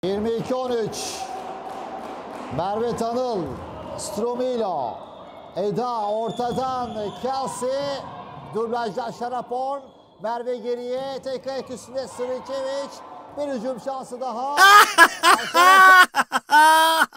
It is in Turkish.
22-13. Merve Tanıl, Stromilo, Eda ortadan, Kelsey, dublajda Şaraporn, Merve geriye, tek ayak üstünde Sırıkeviç, bir hücum şansı daha.